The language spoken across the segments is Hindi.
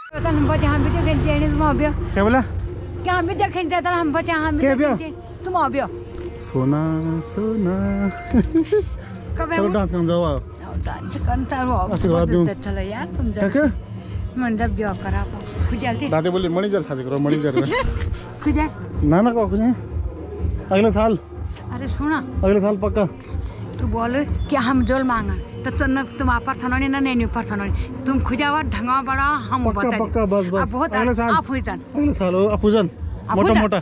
क्या बोला? सोना सोना चलो डांस कर जाओ आशीर्वाद दूं दादी बोली मणिजर शादी करो मणिजर ना ना को अगले साल। अरे सुना अगले साल पक्का तू बोल क्या हम जोल मांगा तो तुम पर्सनली ना नहीं पर्सनली तुम खुजावा ढंगा बड़ा हम पक्का पक्का बस बस बहुत अगले साल अगले साल अपूजन मोटा मोटा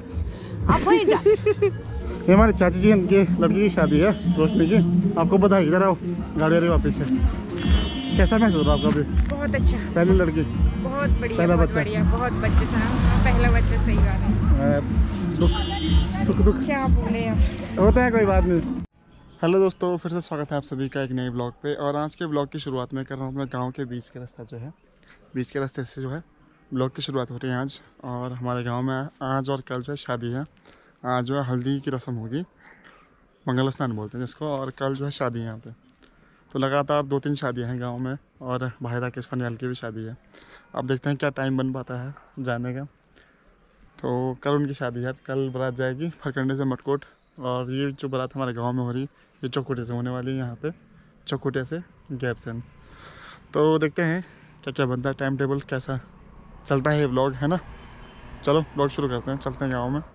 ये हमारी चाची जी के लड़की की शादी है रोशनी की। आपको बधाई इधर आओ गाड़ी आ रही वापस से। कैसा महसूस हो रहा आपका अभी? बहुत अच्छा। पहली लड़की बहुत बढ़िया पहला बहुत बच्चा बढ़िया बहुत बच्चे पहला बच्चा सही बात है। दुख सुख दुख क्या बोले होता है कोई बात नहीं। हेलो दोस्तों फिर से स्वागत है आप सभी का एक नए ब्लॉग पे। और आज के ब्लॉग की शुरुआत में कर रहा हूँ अपने गाँव के बीच के रास्ता जो है बीच के रास्ते से जो है ब्लॉग की शुरुआत हो रही है आज। और हमारे गाँव में आज और कल जो है शादी है। आज जो है हल्दी की रस्म होगी मंगल स्नान बोलते हैं जिसको। और कल जो है शादी है यहाँ पे। तो लगातार 2-3 शादियाँ हैं गांव में और भाई राकेश फनियाल की भी शादी है। अब देखते हैं क्या टाइम बन पाता है जाने का। तो कल उनकी शादी है। कल बारात जाएगी फरकंडे से मटकोट। और ये जो बारात हमारे गांव में हो रही ये चौकुटे से होने वाली है यहाँ पे चौकुटे से गैरसैंण। तो देखते हैं क्या क्या बनता है टाइम टेबल कैसा चलता है ये व्लॉग है ना। चलो व्लॉग शुरू करते हैं चलते हैं गाँव में।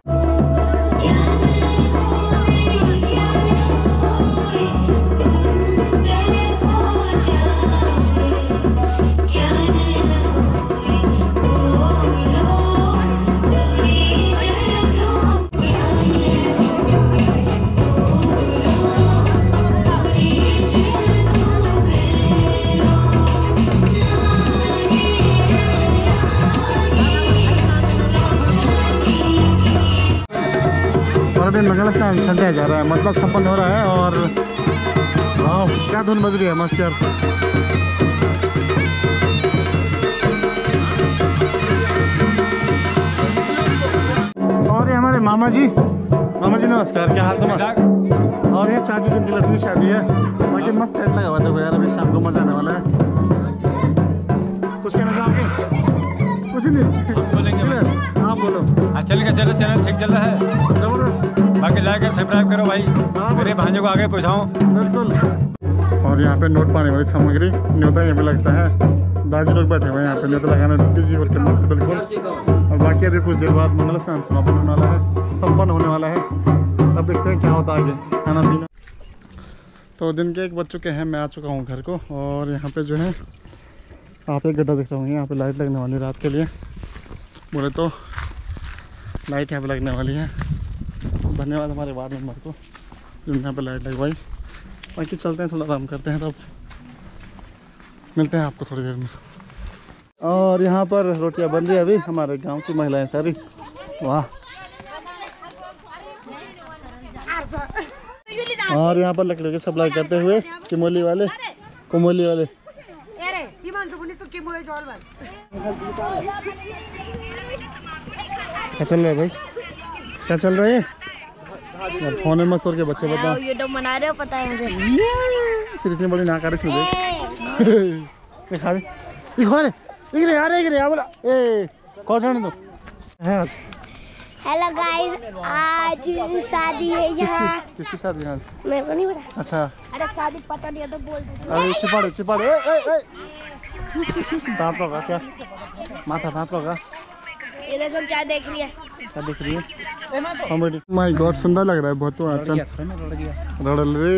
मंगल स्नान छंटा जा रहा है मतलब संपन्न हो रहा है। और हाँ क्या धुन बज रही है मस्त यार। और ये हमारे मामा जी नमस्कार क्या हाल तुम्हारा। और ये चाची जिनकी लड़की की शादी है बाकी मस्त टाइम लगा हुआ था यार। अभी शाम को मजा आने वाला है। कुछ कहना चाहोगे? कुछ नहीं बोलेंगे आप बोलो। हाँ चलेगा चलो चैनल ठीक चल रहा है जबरदस्त। बाकी लाइक एंड सब्सक्राइब करो भाई मेरे भांजों को आगे पहुँचाओ बिल्कुल। और यहाँ पे नोट पाने वाली सामग्री न्योता यहाँ पे लगता है। दादी लोग बैठे हुए हैं यहाँ पे न्योता लगाने बिजी होकर मस्त बिल्कुल। और बाकी अभी कुछ देर बाद मंगल स्नान समापन होने वाला है संपन्न होने वाला है। तब देखते हैं क्या होता है आगे खाना पीना। तो दिन के 1 बज चुके हैं मैं आ चुका हूँ घर को। और यहाँ पे जो है आप एक गड्ढा देख रहा हूँ यहाँ पे लाइट लगने वाली रात के लिए बोले तो लाइट यहाँ पे लगने वाली है। धन्यवाद हमारे वार्ड मेंबर को जिन्होंने यहाँ पे लाइट लगवाई। बाकी चलते हैं थोड़ा आराम करते हैं तब मिलते हैं आपको थोड़ी देर में। और यहाँ पर रोटियां बन रही है अभी हमारे गांव की महिलाएं सारी। वाह। और यहाँ पर लकड़ी की सप्लाई करते हुए कुमोली वाले क्या चल रहा है भाई क्या चल रहा है? फोन में मत तोड़ के बच्चे बताओ यूट्यूब बना रहे हो पता है मुझे। फिर इतनी बड़ी नाकारे छू दे दिखा दे बोला ए कौन तो है आज। हेलो गाइस आज शादी है यहाँ। किसकी शादी है आज? मेरे को नहीं पता। अच्छा अरे शादी पता नहीं है तो बोल दो। अरे चिपाड़े दांत लगा क्या माथा दांत लगा। ये देखो क्या देख रही है। क्या देख रही है? कॉमेडी माय गॉड सुंदर लग रहा है बहुत। तो अच्छा रड़ल रे।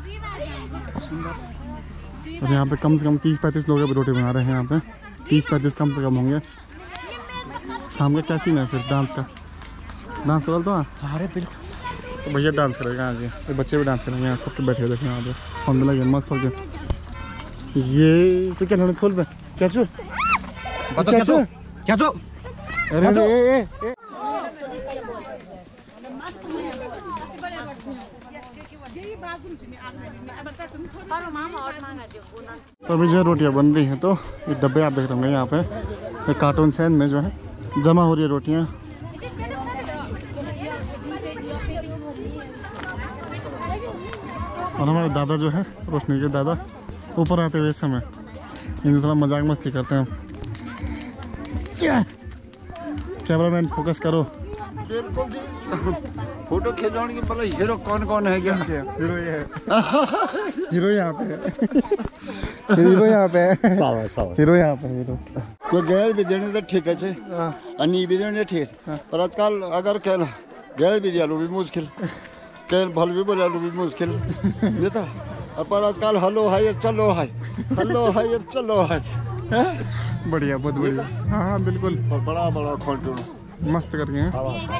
और यहाँ पे कम से कम 30-35 लोग रोटी बना रहे हैं। यहाँ पे 30-35 कम से कम होंगे। शाम का क्या सीन है फिर डांस का? डांस करो तो अरे बिल्कुल तो भैया डांस करेगा आज ये बच्चे भी डांस करेंगे। यहाँ सबके बैठे देखें यहाँ पे फोन में लगे मस्त हो गए। ये तो क्या खोल पे क्या चो अरे तो अभी जो रोटियां बन रही हैं तो ये डब्बे आप देख रहे होंगे यहाँ पे ये कार्टून सैन में जो है जमा हो रही है रोटियां। और हमारे दादा जो है रोशनी के दादा ऊपर आते हुए इस समय इनसे थोड़ा मजाक मस्ती करते हैं। कैमरामैन फोकस करो। फोटो खिंचवाने के पहले हीरो कौन कौन है क्या? हीरो ये है। हीरो यहाँ पे है। हीरो यहाँ पे है। हीरो यहाँ पे हीरो। कोई गैस भी देने से ठीक है अनि भी देने ठीक है पर आजकल अगर कह गैस भी दिया लो भी मुश्किल कह भल भी बोला लो भी मुश्किल देता पर आजकल हेलो हाय चलो हाय हेलो हाय चलो हाय बढ़िया बहुत बढ़िया। हाँ हाँ बिल्कुल और बड़ा बड़ा खोल मस्त करके हैं।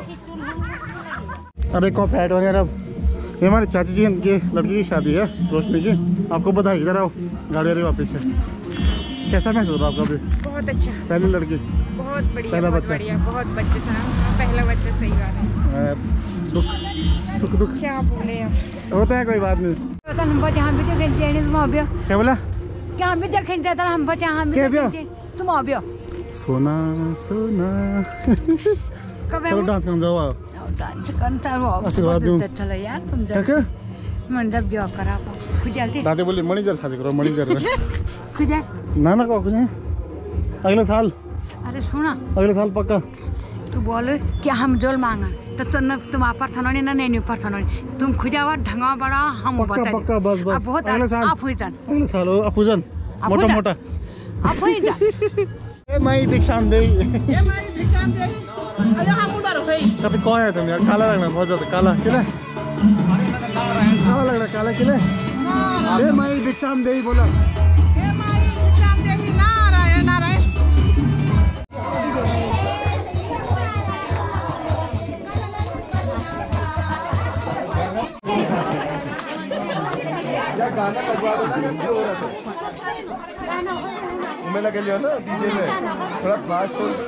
अरे कॉप ऐड वगैरह ये हमारी चाची जी की लड़की की शादी है रोशनी की। आपको बधाई इधर आओ गाड़ी आ रही वापस से। कैसा महसूस हो रहा आपका अभी? बहुत अच्छा। पहली लड़की बहुत बढ़िया पहला बहुत बच्चा बढ़िया बहुत बच्चे सा पहला बच्चा सही बात है। दुख सुख दुख क्या बोले अब होता है कोई बात नहीं। हम बच्चे हम भी देखें तुम आओ क्या बोला क्या हम भी देखें जाता हम बच्चे हम क्या भी बिया? तुम आओ सोना सोना कब चलो डांस कर जाओ। डांस करता हो आशीर्वाद दूं। चलो यार तुम क्या क्या मन जब ब्याह करा खुजाते दादी बोली मणिजर शादी करो मणिजर में। खुजा ना को कुछ नहीं अगले साल। अरे सुना अगले साल पक्का। तू बोल क्या हम जोल मांगा तो तुम आपर सनोनी ना नहीं ऊपर सनोनी तुम खुजावा ढंगा बड़ा हम पक्का बता पक्का बस बस बहुत अगले साल आप हुई जान अगले साल हो अपूजन मोटा मोटा आप हुई जान ए माई भिक्षाम दे कभी कौन है तुम यार काला लगना बहुत ज्यादा काला किले काला लगना काला किले ए माई भिक्षाम दे बोला मैं लगे लिया ना डीजे में थोड़ा फास्ट हो।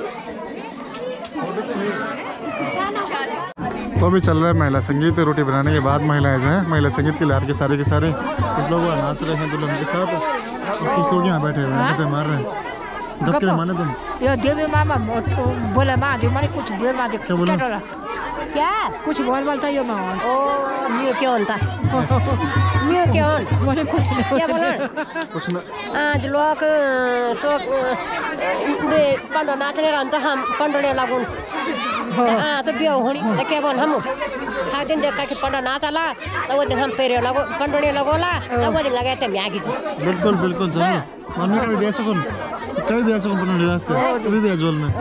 तो अभी चल रहा है महिला संगीत। रोटी बनाने के बाद महिलाएं जो है महिला संगीत के लार के सारे कुछ लोग नाच रहे हैं दुल्हन के साथ। कुछ लोग यहाँ बैठे हुए हैं मार रहे हैं। जब के माने तुम यो देवी मामा बोला माँ जो मैंने कुछ बोल माँ क्या बोला क्या कुछ बोलता यो माँ ओ म्यू क्या होता म्यू क्या बोले कुछ क्या बोला कुछ ना आज लोग तो बे पंडो नाचने रहता हम पंडोने लागून तो ब्याह होनी तो क्या बोल हम हर दिन देखा कि पंडो नाचला तो वो दिन हम पेरे लगो पंडोने लगोला तो वो दिन लगे थे म्यागी बिल्कुल बिल्कुल जरूर मम्मी कभी भी ऐसा कभी भी ऐसा पंडोने रास्ते कभी भी जोल में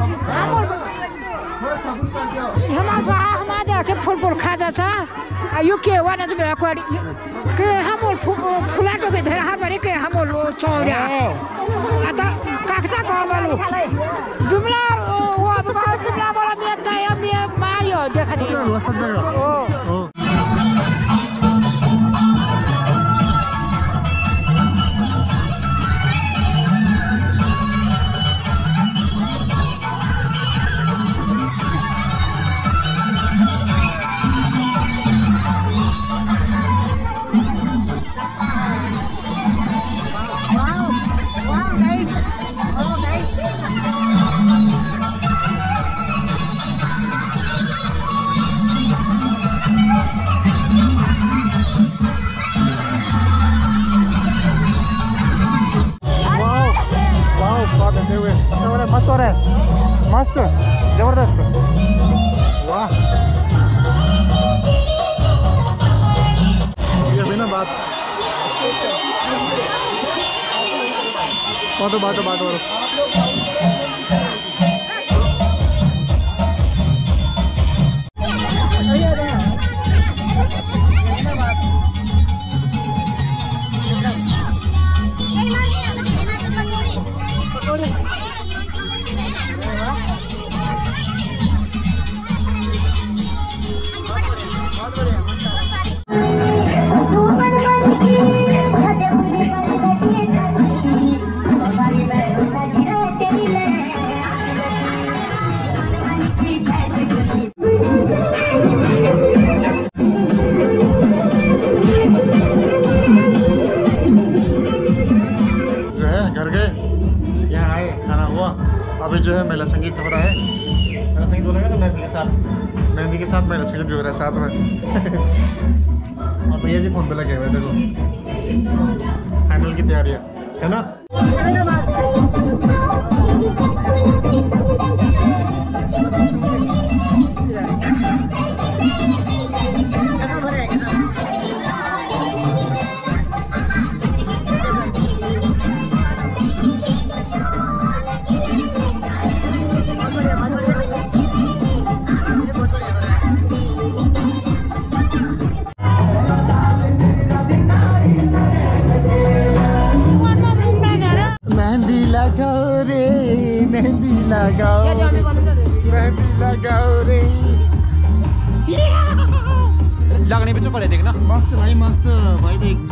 हमारे के फुल खा जाता यो के वाना जो मेरा कोई के हम फुला तो के धर हमारे के हम लो चौड़ा आता काकता को बालू जुमला वो अब जुमला वाला मैं मारियो देखा नहीं सब जगह मस्त हो रहा है मस्त जबरदस्त वाह ये भी ना बात बात अभी जो है महिला संगीत हो रहा है। महिला संगीत हो रहा है मेहंदी के साथ महिला संगीत भी हो रहा है साथ में। और भैया जी फोन पे लगे हुए देखो फाइनल की तैयारी है ना। लगाओ रे मेहंदी लगाओ मेहंदी लगाओ रे। लगने पे चुप पड़े देखना। मस्त भाई मस्त भाई देख।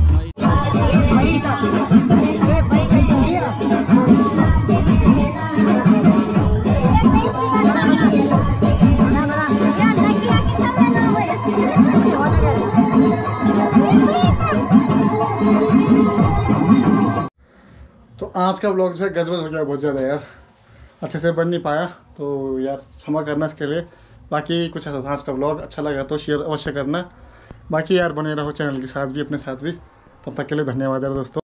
तो आज का ब्लॉग जो है गजबज हो गया बहुत ज़्यादा यार, अच्छे से बन नहीं पाया तो यार क्षमा करना इसके लिए। बाकी कुछ ऐसा था आज का ब्लॉग, अच्छा लगा तो शेयर अवश्य करना। बाकी यार बने रहो चैनल के साथ भी अपने साथ भी। तब तक के लिए धन्यवाद यार दोस्तों।